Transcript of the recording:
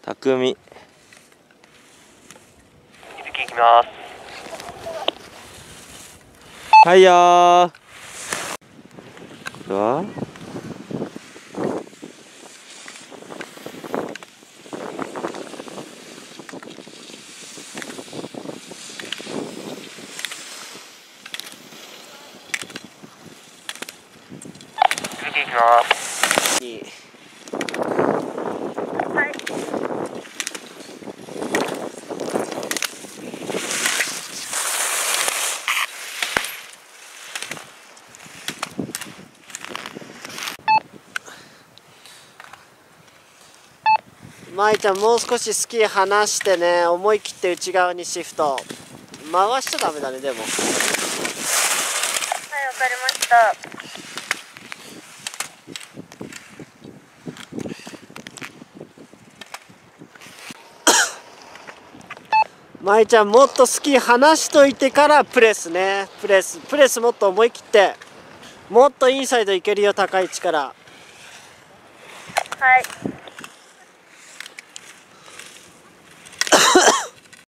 匠。 水木いきます。 はいよー。これは水木いきます。はい。 まいちゃん、もう少しスキー離してね、思い切って内側にシフト回しちゃダメだね。でもはい、わかりました。 まいちゃん、もっとスキー離しといてからプレスね。プレスもっと思い切って、もっとインサイドいけるよ。高い位置から。 はい。